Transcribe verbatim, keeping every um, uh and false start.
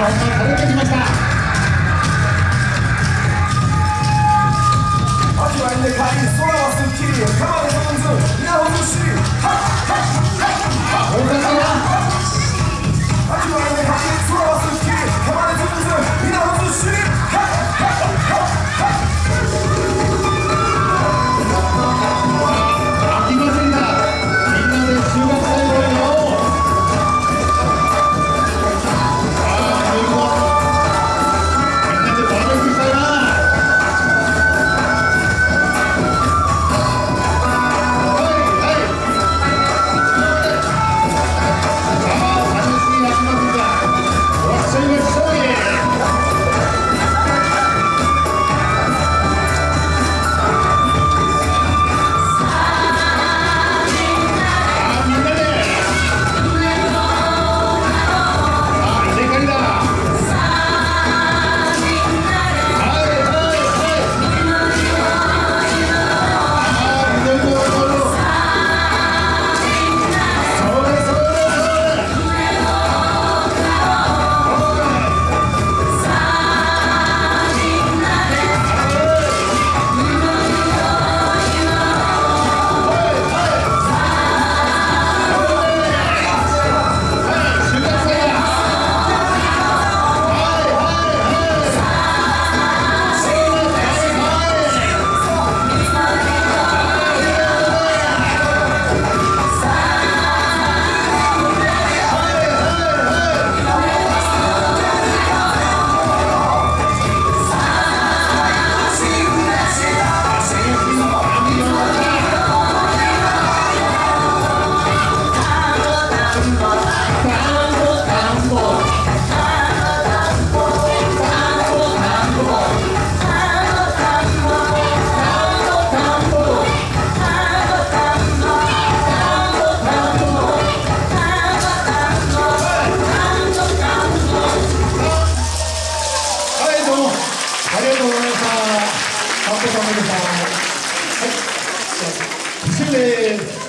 たどってきました。 秋は稲刈り、空はすっきり、川で飛んず、稲穂ずっしり。 大阪は秋は稲刈り、空はすっきり、川で飛んず、稲穂ずっしり。 飽きませんが、みんなで収穫祭をやろう。ありがとうございました。カッコさんでした。はい、以上です。